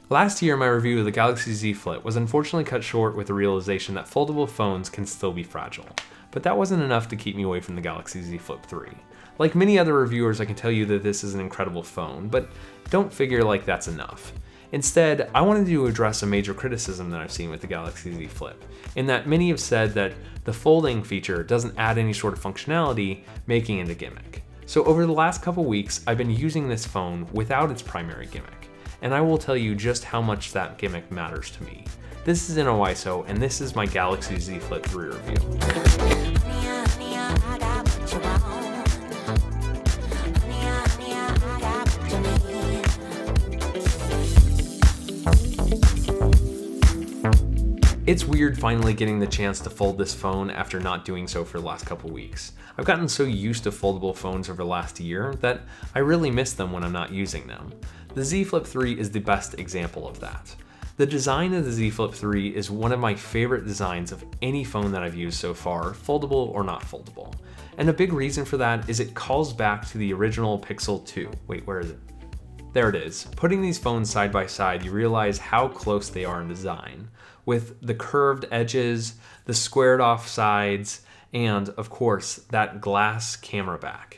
Last year, my review of the Galaxy Z Flip was unfortunately cut short with the realization that foldable phones can still be fragile. But that wasn't enough to keep me away from the Galaxy Z Flip 3. Like many other reviewers, I can tell you that this is an incredible phone, but don't figure like that's enough. Instead, I wanted to address a major criticism that I've seen with the Galaxy Z Flip, in that many have said that the folding feature doesn't add any sort of functionality, making it a gimmick. So over the last couple weeks, I've been using this phone without its primary gimmick, and I will tell you just how much that gimmick matters to me. This is Innowiso, and this is my Galaxy Z Flip 3 review. It's weird finally getting the chance to fold this phone after not doing so for the last couple weeks. I've gotten so used to foldable phones over the last year that I really miss them when I'm not using them. The Z Flip 3 is the best example of that. The design of the Z Flip 3 is one of my favorite designs of any phone that I've used so far, foldable or not foldable. And a big reason for that is it calls back to the original Pixel 2. Wait, where is it? There it is. Putting these phones side by side, you realize how close they are in design, with the curved edges, the squared off sides, and of course, that glass camera back.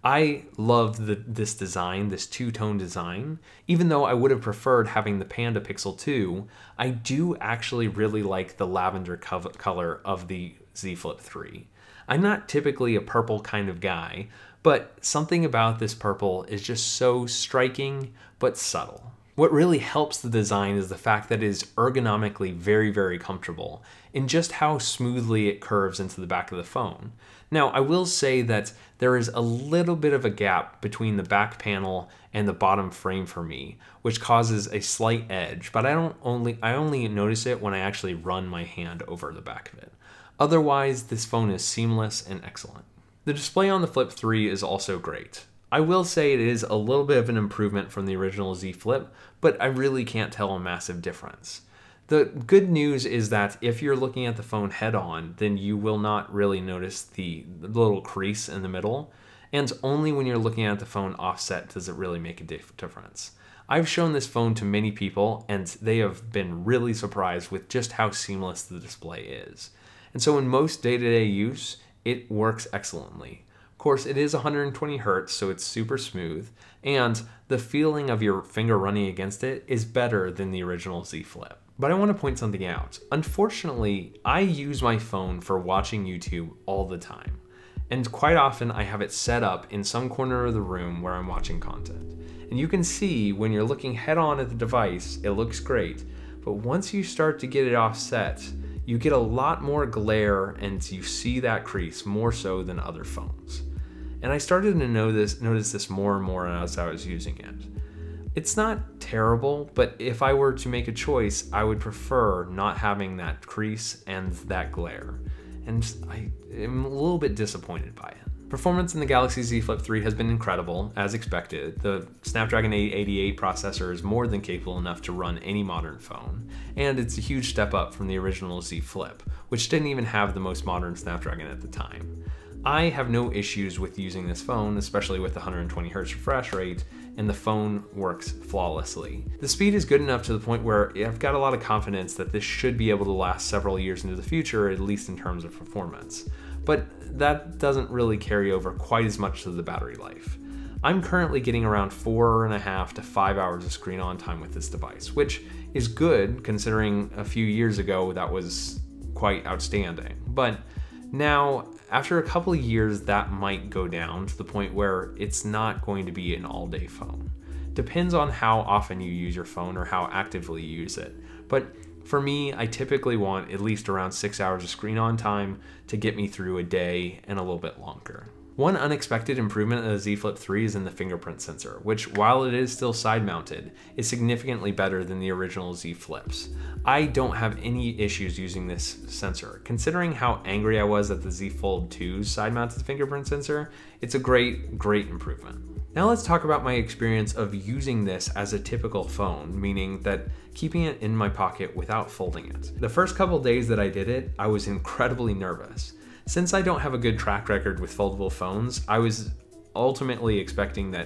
I loved this design, this two-tone design. Even though I would have preferred having the Panda Pixel 2, I do actually really like the lavender color of the Z Flip 3. I'm not typically a purple kind of guy, but something about this purple is just so striking but subtle. What really helps the design is the fact that it is ergonomically very, very comfortable in just how smoothly it curves into the back of the phone. Now, I will say that there is a little bit of a gap between the back panel and the bottom frame for me, which causes a slight edge, but I only notice it when I actually run my hand over the back of it. Otherwise, this phone is seamless and excellent. The display on the Flip 3 is also great. I will say it is a little bit of an improvement from the original Z Flip, but I really can't tell a massive difference. The good news is that if you're looking at the phone head on, then you will not really notice the little crease in the middle, and only when you're looking at the phone offset does it really make a difference. I've shown this phone to many people, and they have been really surprised with just how seamless the display is. And so in most day-to-day use, it works excellently. Of course, it is 120 Hz, so it's super smooth, and the feeling of your finger running against it is better than the original Z Flip. But I want to point something out. Unfortunately, I use my phone for watching YouTube all the time, and quite often I have it set up in some corner of the room where I'm watching content. And you can see when you're looking head on at the device, it looks great, but once you start to get it offset, you get a lot more glare and you see that crease more so than other phones. And I started to notice this more and more as I was using it. It's not terrible, but if I were to make a choice, I would prefer not having that crease and that glare. And I am a little bit disappointed by it. Performance in the Galaxy Z Flip 3 has been incredible, as expected. The Snapdragon 888 processor is more than capable enough to run any modern phone, and it's a huge step up from the original Z Flip, which didn't even have the most modern Snapdragon at the time. I have no issues with using this phone, especially with the 120 Hz refresh rate, and the phone works flawlessly. The speed is good enough to the point where I've got a lot of confidence that this should be able to last several years into the future, at least in terms of performance. But that doesn't really carry over quite as much to the battery life. I'm currently getting around 4.5 to 5 hours of screen on time with this device, which is good considering a few years ago that was quite outstanding. But now, after a couple of years, that might go down to the point where it's not going to be an all-day phone. Depends on how often you use your phone or how actively you use it. But for me, I typically want at least around 6 hours of screen on time to get me through a day and a little bit longer. One unexpected improvement of the Z Flip 3 is in the fingerprint sensor, which, while it is still side-mounted, is significantly better than the original Z Flips. I don't have any issues using this sensor. Considering how angry I was at the Z Fold 2's side-mounted fingerprint sensor, it's a great improvement. Now let's talk about my experience of using this as a typical phone, meaning that keeping it in my pocket without folding it. The first couple days that I did it, I was incredibly nervous. Since I don't have a good track record with foldable phones, I was ultimately expecting that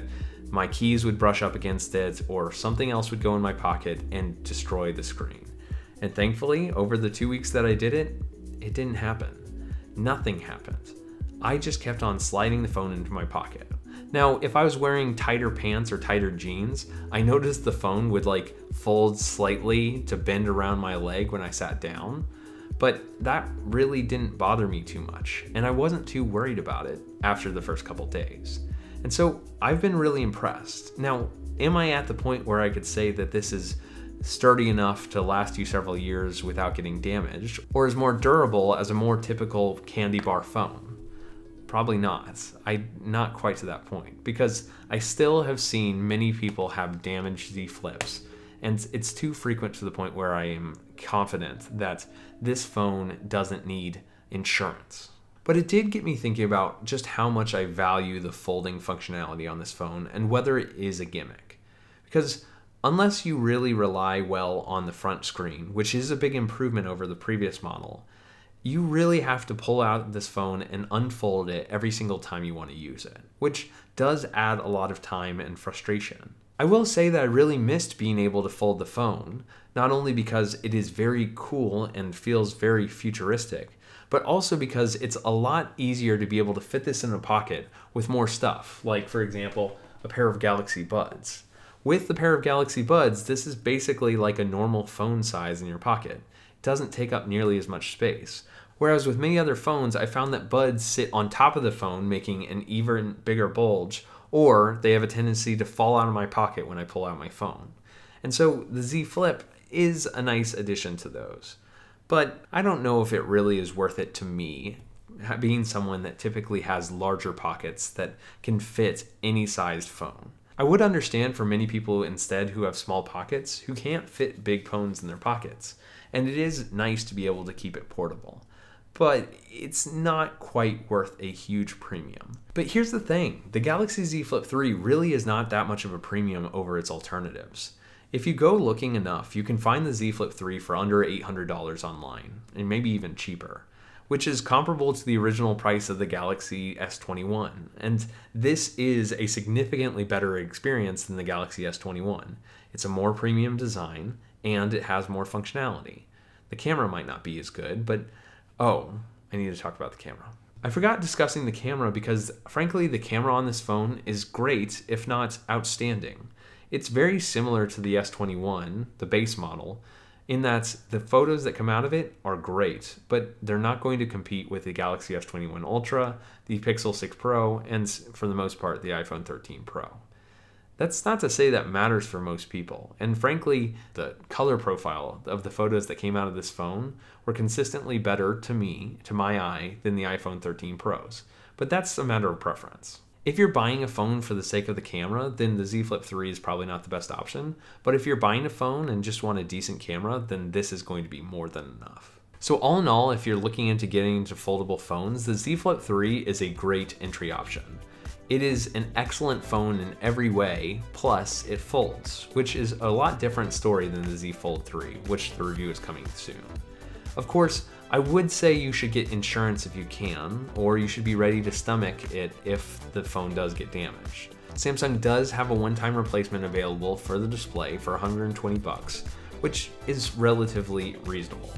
my keys would brush up against it, or something else would go in my pocket and destroy the screen. And thankfully, over the 2 weeks that I did it, it didn't happen. Nothing happened. I just kept on sliding the phone into my pocket. Now, if I was wearing tighter pants or tighter jeans, I noticed the phone would like fold slightly to bend around my leg when I sat down, but that really didn't bother me too much, and I wasn't too worried about it after the first couple days. And so I've been really impressed. Now, am I at the point where I could say that this is sturdy enough to last you several years without getting damaged, or is more durable as a more typical candy bar phone? Probably not. I'm not quite to that point, because I still have seen many people have damaged Z Flips, and it's too frequent to the point where I am confident that this phone doesn't need insurance. But it did get me thinking about just how much I value the folding functionality on this phone and whether it is a gimmick. Because unless you really rely well on the front screen, which is a big improvement over the previous model, you really have to pull out this phone and unfold it every single time you want to use it, which does add a lot of time and frustration. I will say that I really missed being able to fold the phone, not only because it is very cool and feels very futuristic, but also because it's a lot easier to be able to fit this in a pocket with more stuff, like for example, a pair of Galaxy Buds. With the pair of Galaxy Buds, this is basically like a normal phone size in your pocket. It doesn't take up nearly as much space. Whereas with many other phones, I found that buds sit on top of the phone, making an even bigger bulge, or they have a tendency to fall out of my pocket when I pull out my phone. And so the Z Flip is a nice addition to those. But I don't know if it really is worth it to me, being someone that typically has larger pockets that can fit any sized phone. I would understand for many people instead who have small pockets who can't fit big phones in their pockets, and it is nice to be able to keep it portable. But it's not quite worth a huge premium. But here's the thing, the Galaxy Z Flip 3 really is not that much of a premium over its alternatives. If you go looking enough, you can find the Z Flip 3 for under $800 online, and maybe even cheaper, which is comparable to the original price of the Galaxy S21. And this is a significantly better experience than the Galaxy S21. It's a more premium design, and it has more functionality. The camera might not be as good, but oh, I need to talk about the camera. I forgot discussing the camera because, frankly, the camera on this phone is great, if not outstanding. It's very similar to the S21, the base model, in that the photos that come out of it are great, but they're not going to compete with the Galaxy S21 Ultra, the Pixel 6 Pro, and for the most part, the iPhone 13 Pro. That's not to say that matters for most people, and frankly, the color profile of the photos that came out of this phone were consistently better to me, to my eye, than the iPhone 13 Pros, but that's a matter of preference. If you're buying a phone for the sake of the camera, then the Z Flip 3 is probably not the best option, but if you're buying a phone and just want a decent camera, then this is going to be more than enough. So all in all, if you're looking into getting into foldable phones, the Z Flip 3 is a great entry option. It is an excellent phone in every way, plus it folds, which is a lot different story than the Z Fold 3, which the review is coming soon. Of course, I would say you should get insurance if you can, or you should be ready to stomach it if the phone does get damaged. Samsung does have a one-time replacement available for the display for $120, which is relatively reasonable.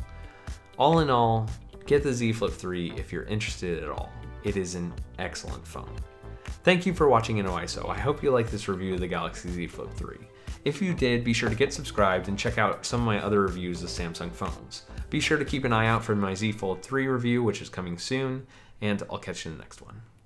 All in all, get the Z Flip 3 if you're interested at all. It is an excellent phone. Thank you for watching InnoISO. I hope you liked this review of the Galaxy Z Flip 3. If you did, be sure to get subscribed and check out some of my other reviews of Samsung phones. Be sure to keep an eye out for my Z Fold 3 review, which is coming soon, and I'll catch you in the next one.